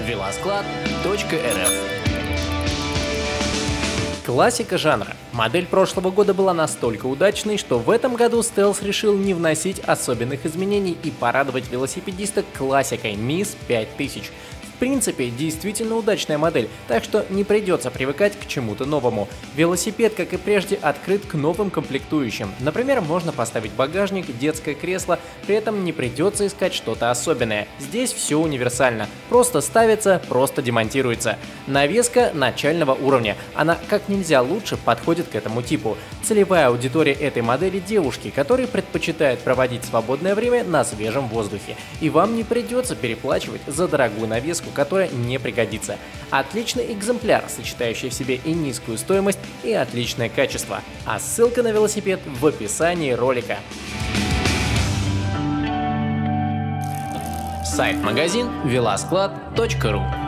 velosklad.rf. Классика жанра. Модель прошлого года была настолько удачной, что в этом году Стелс решил не вносить особенных изменений и порадовать велосипедиста классикой MIS 5000. В принципе, действительно удачная модель, так что не придется привыкать к чему-то новому. Велосипед, как и прежде, открыт к новым комплектующим. Например, можно поставить багажник, детское кресло, при этом не придется искать что-то особенное. Здесь все универсально. Просто ставится, просто демонтируется. Навеска начального уровня. Она как нельзя лучше подходит к этому типу. Целевая аудитория этой модели – девушки, которые предпочитают проводить свободное время на свежем воздухе. И вам не придется переплачивать за дорогую навеску, которая не пригодится. Отличный экземпляр, сочетающий в себе и низкую стоимость, и отличное качество. А ссылка на велосипед в описании ролика. Сайт-магазин velosklad.ru.